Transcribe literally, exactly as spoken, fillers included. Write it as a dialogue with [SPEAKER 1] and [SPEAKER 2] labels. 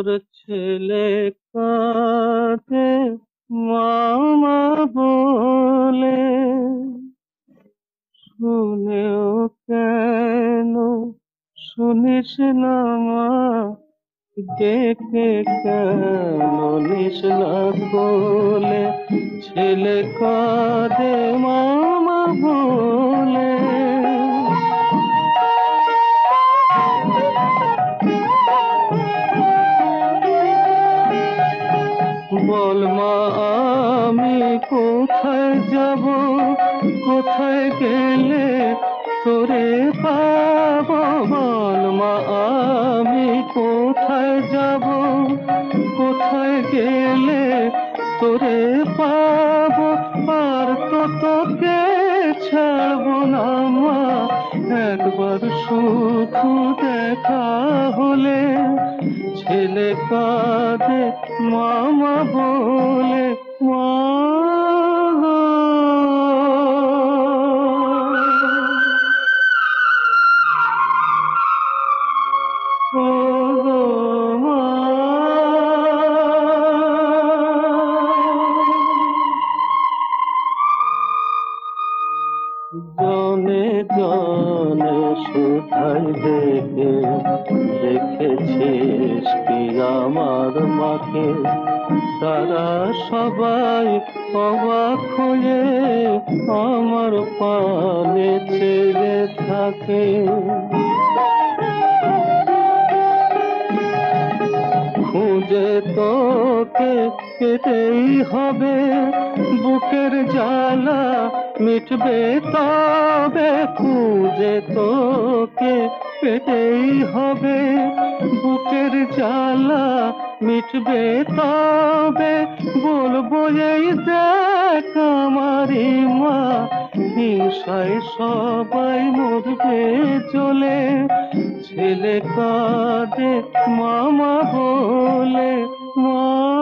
[SPEAKER 1] তোর ছেলে কাঁদে মামা বলে, শুনেও কেন শুনিস না মা, ডেকে কেন নিস না কোলে, ছেলে কাঁদে মামা বলে। বল মা আমি কোথায় যাব, কোথায় গেলে তোরে পাবো, বল মা আমি কোথায় যাব, কোথায় গেলে তোরে পাবো, আর তো তোকে ছাড়বো না মা, একবার শুধু দেখা হলে, ছেলে কাঁদে মামা বলে মা। ও গো মা। জনে জনে শুধাই দেখে, দেখেছিস কি আমার মাকে, তারা সবাই অবাক হয়ে আমার পানে চেয়ে থাকে। খুঁজে তোকে পেতেই হবে, বুকের জ্বালা মিটবে তবে, খুঁজে তোকে পেতেই হবে, বুকের জ্বালা মিটবে তবে, বলবো এই দেখ আমারি মা, হিংসায় সবাই মরবে জ্বলে, ছেলে কাঁদে মামা বলে মা।